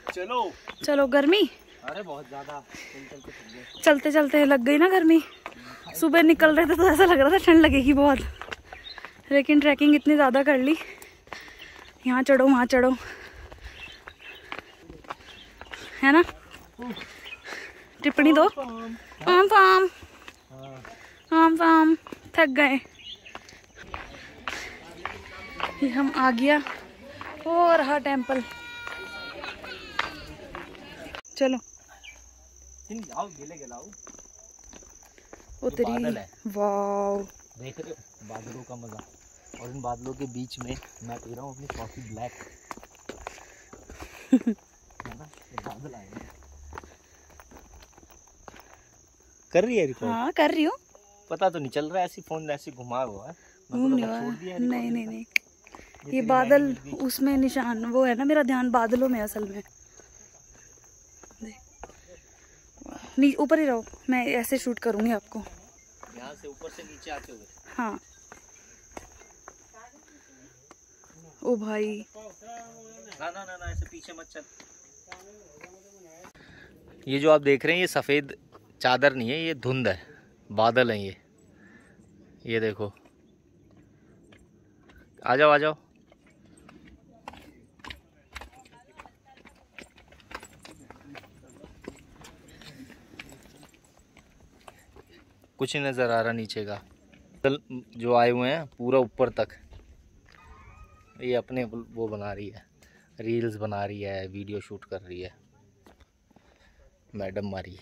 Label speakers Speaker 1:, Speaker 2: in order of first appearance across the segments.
Speaker 1: चलो
Speaker 2: चलो। गर्मी
Speaker 1: अरे बहुत ज्यादा,
Speaker 2: चलते चलते लग गई ना गर्मी। सुबह निकल रहे थे तो ऐसा लग रहा था ठंड लगेगी बहुत, लेकिन ट्रैकिंग इतनी ज़्यादा कर ली, यहाँ चढ़ो वहाँ चढ़ो, है ना। टिप्पणी दो। फाम फाम फाम फाम। थक गए। ये हम आ गया, वो रहा टेम्पल। चलो उतरी। वाव,
Speaker 1: देख रहे हो बादलों का मजा, और इन बादलों के बीच में मैं पी रहा हूँ अपनी कॉफी ब्लैक। है ना, ये बादल आए हैं। कर रही है रिकॉर्ड?
Speaker 2: हाँ कर रही हूँ।
Speaker 1: पता तो नहीं चल रहा है, ऐसी फोन ऐसी घुमा हुआ है।
Speaker 2: घूमने
Speaker 1: छोड़ दिया है।
Speaker 2: नहीं नहीं नहीं, ये बादल उसमें निशान वो है ना, मेरा ध्यान बादलों में असल में। ऊपर ही रहो, मैं ऐसे शूट करूंगी आपको
Speaker 1: यहाँ से ऊपर से नीचे आते हुए।
Speaker 2: हाँ। ओ भाई
Speaker 1: ना ना ना ना, ऐसे पीछे मत चल। ये जो आप देख रहे हैं ये सफेद चादर नहीं है, ये धुंध है, बादल है ये देखो। आ जाओ आ जाओ। कुछ नहीं नजर आ रहा नीचे का, जो आए हुए हैं पूरा ऊपर तक। ये अपने वो बना रही है, रील्स बना रही है, वीडियो शूट कर रही है मैडम मारी।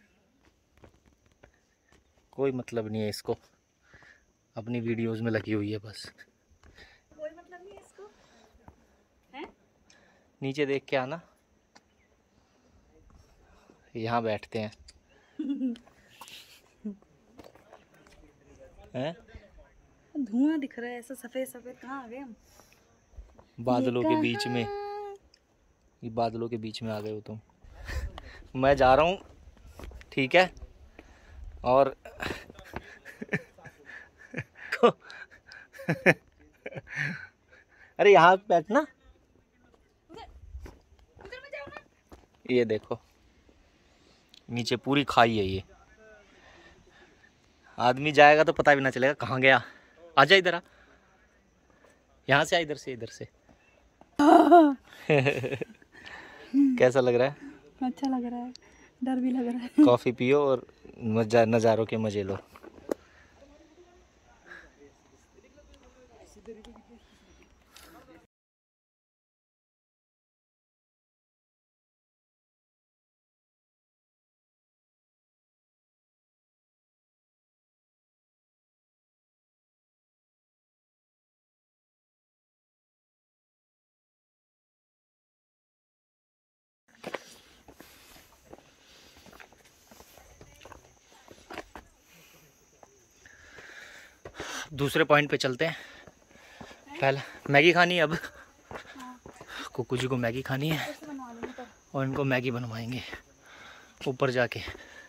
Speaker 1: कोई मतलब नहीं है इसको, अपनी वीडियोस में लगी हुई है बस।
Speaker 2: कोई मतलब नहीं है इसको, हैं?
Speaker 1: नीचे देख के आना, यहाँ बैठते हैं। हैं?
Speaker 2: धुआं दिख रहा है ऐसा सफेद सफेद, कहाँ आ गए हम?
Speaker 1: बादलों के बीच में, ये बादलों के बीच में आ गए हो तुम। मैं जा रहा हूँ, ठीक है। और अरे यहाँ बैठना। ये देखो नीचे पूरी खाई है ये, आदमी जाएगा तो पता भी ना चलेगा कहाँ गया। आजा इधर आ, यहाँ से आ, इधर से इधर से। कैसा लग रहा है?
Speaker 2: अच्छा लग रहा है, डर भी लग रहा है।
Speaker 1: कॉफी पियो और नज़ारों के मजे लो। दूसरे पॉइंट पे चलते हैं। पहले मैगी खानी है, अब कुकू जी को मैगी खानी है और इनको मैगी बनवाएंगे ऊपर जाके।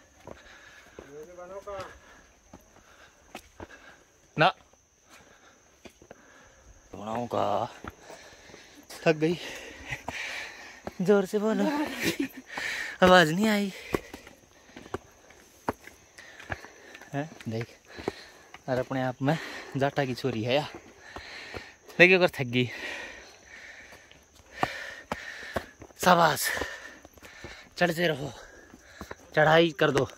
Speaker 1: ना बनाऊंगा, थक गई। जोर से बोलो, आवाज नहीं आई है। देख, और अपने आप में जाटा की छोरी है यार। देखिए अगर थक गई, शाबाश, चढ़ते रहो, चढ़ाई कर दो।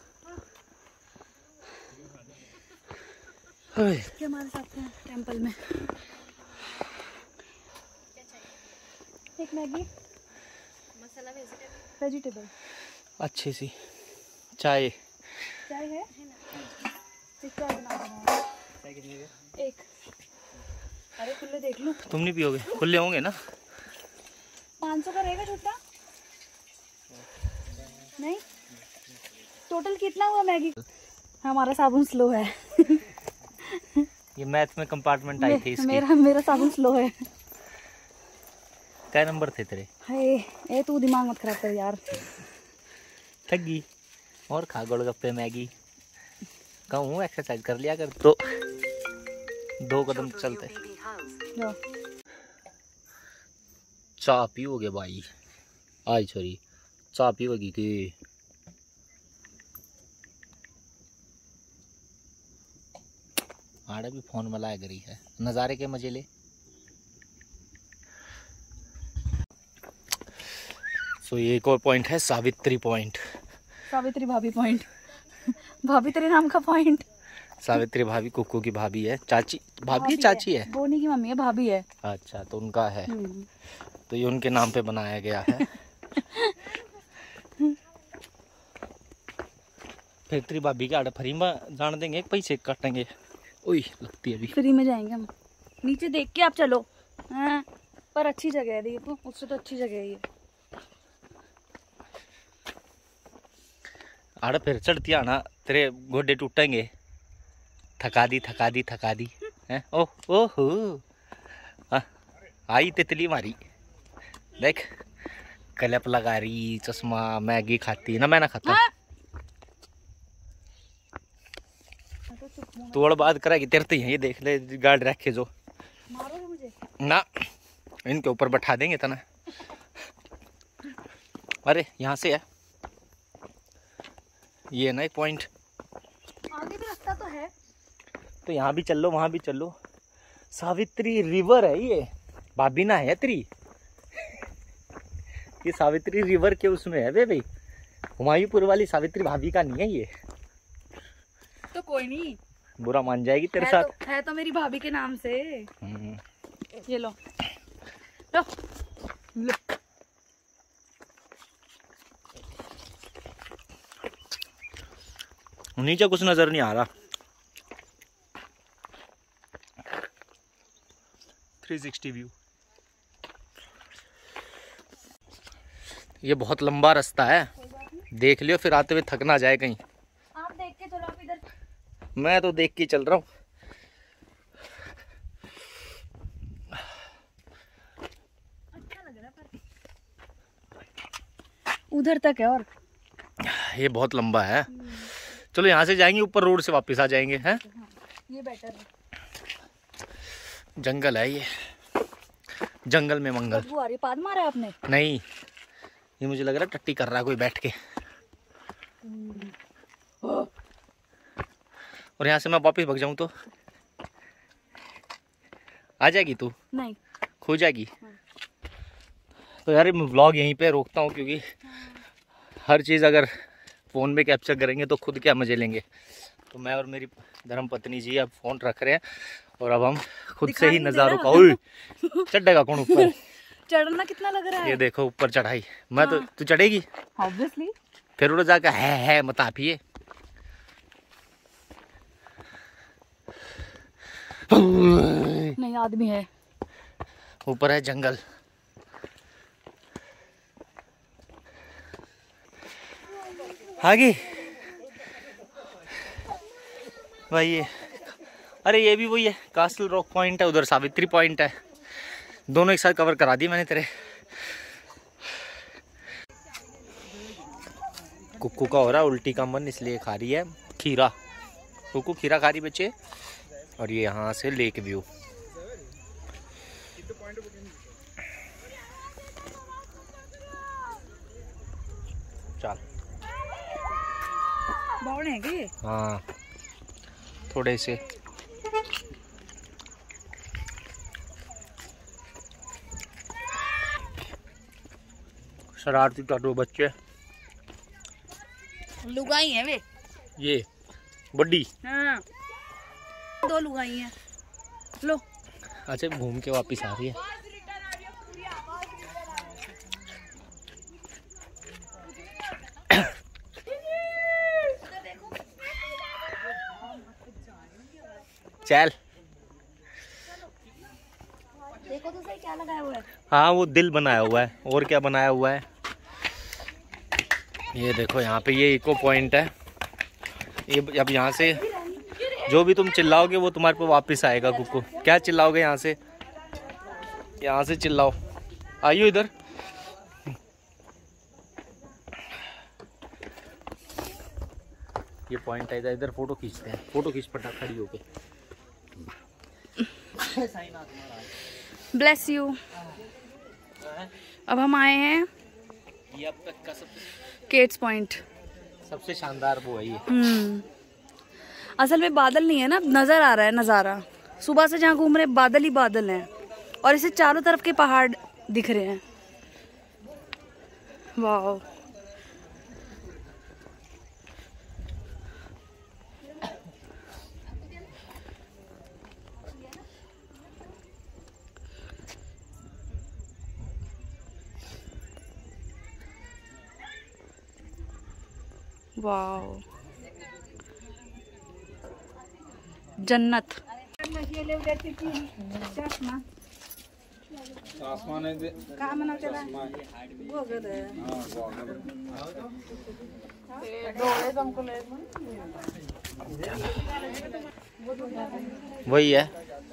Speaker 2: हमारे साथ हैं टेंपल में। एक मैगी मसाला वेजिटेबल
Speaker 1: अच्छी सी चाय
Speaker 2: है। चाय बना एक। अरे खुले देख लो।
Speaker 1: तुम नहीं पियोगे? खुले होंगे ना।
Speaker 2: 500 का रहेगा छुट्टा? नहीं, टोटल कितना हुआ मैगी? हमारा साबुन स्लो है।
Speaker 1: ये मैथ में कंपार्टमेंट आई थी इसकी।
Speaker 2: मेरा साबुन स्लो है।
Speaker 1: क्या नंबर थे तेरे?
Speaker 2: ए तू दिमाग मत खराब कर यार।
Speaker 1: थक गई और खा गोलगप्पे मैगी। कहूँ एक्सरसाइज कर लिया कर तो 2 कदम चलते। चाय पियोगे भाई? आई छोरी चा पीवगी की आड़े भी फोन में लाया करी है नज़ारे के मजे ले। सो ये एक और पॉइंट है सावित्री पॉइंट।
Speaker 2: सावित्री भाभी पॉइंट। भाभी तेरे नाम का पॉइंट।
Speaker 1: सावित्री भाभी कुक्कू की भाभी है, चाची भाभी चाची है,
Speaker 2: बोनी की मम्मी है, भाभी है।
Speaker 1: अच्छा तो उनका है, तो ये उनके नाम पे बनाया गया है। फिर भाभी के आड़े फ्री में जान देंगे, पैसे काटेंगे। ओई लगती है अभी
Speaker 2: फ्री में जाएंगे हम। नीचे देख के आप चलो। हाँ, पर अच्छी जगह है देखो, उससे तो अच्छी जगह है ये।
Speaker 1: आड़े फिर चढ़ती आना तेरे गोडे टूटेंगे। थका दी हैं। ओहो आई तितली मारी देख, क्लिप लगा रही, चश्मा, मैगी खाती ना, मैं ना खाता। तोड़ बात करेगी तेरते हैं, ये देख ले गार्ड रखे जो
Speaker 2: मारोगे मुझे
Speaker 1: ना, इनके ऊपर बैठा देंगे तना। अरे यहाँ से है ये ना एक पॉइंट,
Speaker 2: आगे भी रास्ता तो है,
Speaker 1: तो यहाँ भी चल लो वहाँ भी चल लो। सावित्री रिवर है ये, भाभी ना है तेरी। ये सावित्री रिवर के उसमें है वे भाई, हुमायूंपुर वाली सावित्री भाभी का नहीं है ये।
Speaker 2: तो कोई नहीं,
Speaker 1: बुरा मान जाएगी तेरे साथ।
Speaker 2: है तो मेरी भाभी के नाम से। ये लो लो लो।
Speaker 1: नीचे कुछ नजर नहीं आ रहा। 360 व्यू। ये बहुत लंबा रास्ता है, देख लियो फिर आते हुए थक ना जाए कहीं।
Speaker 2: आप देख के चलो, आप इधर।
Speaker 1: मैं तो देख के चल रहा हूँ।
Speaker 2: अच्छा लग रहा है पर उधर तक है, और
Speaker 1: ये बहुत लंबा है। चलो यहाँ से जाएंगे ऊपर, रोड से वापस आ जाएंगे हैं।
Speaker 2: हाँ, ये बेटर है।
Speaker 1: जंगल है ये, जंगल में मंगल।
Speaker 2: बदबू आ रही है, पाद मारा है आपने?
Speaker 1: नहीं, ये मुझे लग रहा है टट्टी कर रहा है कोई बैठ के। और यहाँ से मैं वापस भाग जाऊँ तो आ जाएगी तू?
Speaker 2: नहीं,
Speaker 1: खो जाएगी। तो यार मैं व्लॉग यहीं पे रोकता हूँ, क्योंकि हर चीज़ अगर फ़ोन में कैप्चर करेंगे तो खुद क्या मजे लेंगे। तो मैं और मेरी धर्मपत्नी जी अब फ़ोन रख रहे हैं, और अब हम खुद से ही नज़ारों का। ओए चढ़ेगा कौन ऊपर?
Speaker 2: चढ़ना कितना लग रहा है?
Speaker 1: ये देखो ऊपर चढ़ाई। मैं तो, तू चढ़ेगी?
Speaker 2: ऑब्वियसली।
Speaker 1: फिर उड़ जाकर है मत आपिए।
Speaker 2: नहीं, आदमी है
Speaker 1: ऊपर, है जंगल। आगे भाई ये, अरे ये भी वही है, कास्टल रॉक पॉइंट है, उधर सावित्री पॉइंट है। दोनों एक साथ कवर करा दिए मैंने तेरे। कुक्कू का हो रहा है उल्टी का मन, इसलिए खा रही है खीरा। कुक्कू खीरा खा रही बच्चे। और ये यहाँ से लेक व्यू। चल
Speaker 2: बावड़ है क्या?
Speaker 1: हाँ थोड़े से। शरारती टाटू बच्चे,
Speaker 2: लुगाई है वे।
Speaker 1: ये बड्डी।
Speaker 2: हाँ, 2 लुगाई हैं। लो।
Speaker 1: अच्छा घूम के वापस आ रही है। चल
Speaker 2: देखो तो सही क्या लगाया हुआ है।
Speaker 1: हाँ वो दिल बनाया हुआ है, और क्या बनाया हुआ है। ये देखो यहाँ पे ये इको पॉइंट है। ये अब यहाँ से जो भी तुम चिल्लाओगे वो तुम्हारे पे वापस आएगा। कुक्कू क्या चिल्लाओगे? यहाँ से चिल्लाओ। आइयो इधर। ये पॉइंट है, इधर फोटो खींचते हैं। फोटो खींच पटा खड़ी होके।
Speaker 2: Bless you. अब हम आए हैं
Speaker 1: ये अब तक का सबसे
Speaker 2: केट्स पॉइंट
Speaker 1: सबसे शानदार वो है ये।
Speaker 2: असल में बादल नहीं है ना, नजर आ रहा है नज़ारा। सुबह से जहाँ घूम रहे बादल ही बादल हैं और इसे चारों तरफ के पहाड़ दिख रहे हैं। वाह, वाह, जन्नत।
Speaker 1: वही है।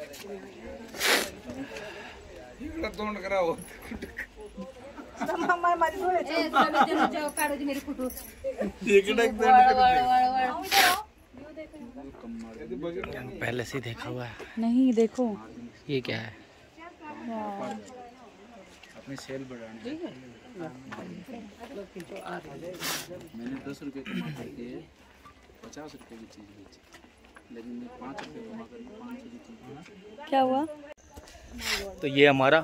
Speaker 1: पहले से देखा हुआ है।
Speaker 2: नहीं देखो
Speaker 1: ये क्या है?
Speaker 3: अपने सेल बढ़ाने मैंने 10 रुपये कमा करके 50 रुपये की चीज़ बेची, लेकिन 5 रुपये कमा करके 500 की चीज़।
Speaker 2: क्या हुआ?
Speaker 1: तो ये हमारा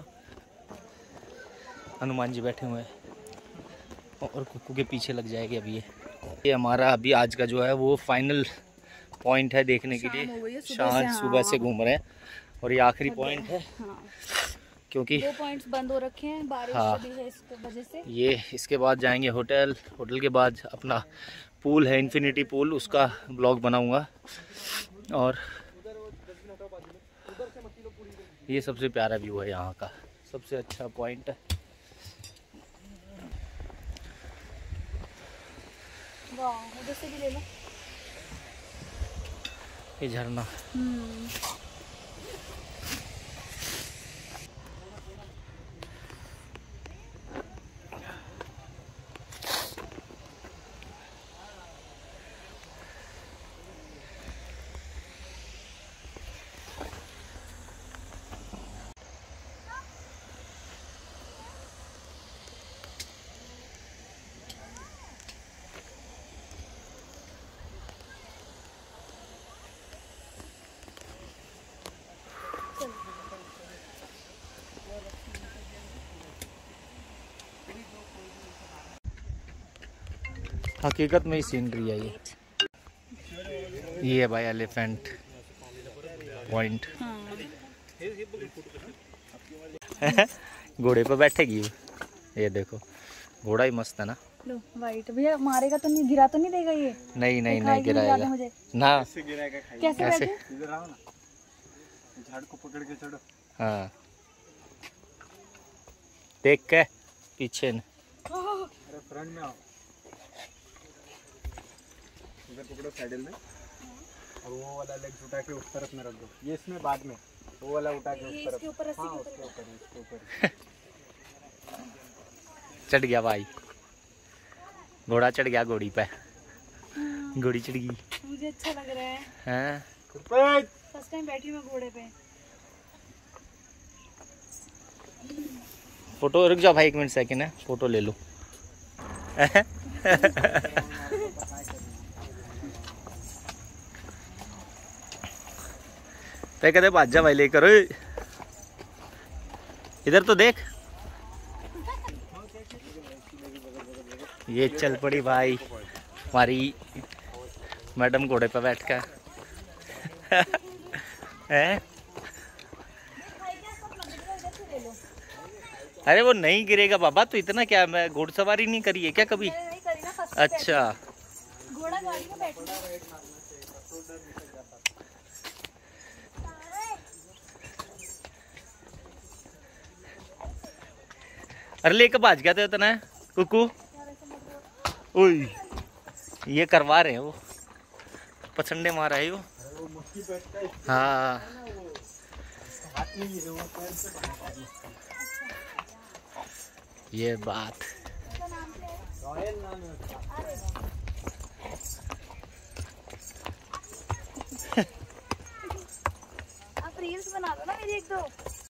Speaker 1: हनुमान जी बैठे हुए हैं और कुक्कू के पीछे लग जाएगी अभी। ये हमारा अभी आज का जो है वो फाइनल पॉइंट है देखने के लिए। शाम सुबह से घूम रहे हैं और ये आखिरी पॉइंट है। क्योंकि
Speaker 2: 2 पॉइंट्स बंद हो रखे हैं बारिश भी है इस वजह से।
Speaker 1: ये इसके बाद जाएंगे होटल के बाद अपना पूल है इन्फिनिटी पूल, उसका ब्लॉग बनाऊंगा। और ये सबसे प्यारा व्यू है यहाँ का, सबसे अच्छा पॉइंट है।
Speaker 2: वाह, उधर से भी ले लो
Speaker 1: ये झरना। हकीकत में ही सीनरी है ये है भाई एलिफेंट पॉइंट। घोड़े पे बैठेगी ये देखो, घोड़ा ही मस्त है ना।
Speaker 2: लो वाइट भैया, मारेगा तो नहीं, गिरा तो नहीं देगा ये?
Speaker 1: नहीं नहीं नहीं गिराएगा
Speaker 2: मुझे
Speaker 1: ना।
Speaker 2: कैसे बैठे?
Speaker 3: इधर आओ ना, झाड़ को पकड़ के चढ़ो।
Speaker 1: हाँ देख के पीछे न।
Speaker 3: अरे फ्रंट में आओ, इधर पकड़ो सैडल में और वो वाला लेग उठा के उस तरफ में रख दो। ये इसमें बाद में वो वाला उठा के उस तरफ। हाँ उसके ऊपर
Speaker 1: चढ़ गया भाई, घोड़ा चढ़ गया घोड़ी पे। घोड़ी चढ़ गई।
Speaker 2: मुझे अच्छा लग रहा है।
Speaker 1: हाँ
Speaker 2: फर्स्ट टाइम बैठी हूँ मैं घोड़े पे।
Speaker 1: फोटो रुक जाओ भाई 1 मिनट सेकंड है, फोटो ले लो। ते कहते भाजा भाई लेकर इधर तो देख। ये चल पड़ी भाई हमारी मैडम घोड़े पे बैठ कर। अरे वो नहीं गिरेगा बाबा, तो इतना क्या, मैं घोड़सवारी नहीं करी है क्या कभी? अच्छा
Speaker 2: घोड़ा गाड़ी में बैठना।
Speaker 1: अरे लेकर भाज गया था इतना कुकू। ओई ये करवा रहे हैं वो, पछंडे मारा है वो। हाँ ये बात।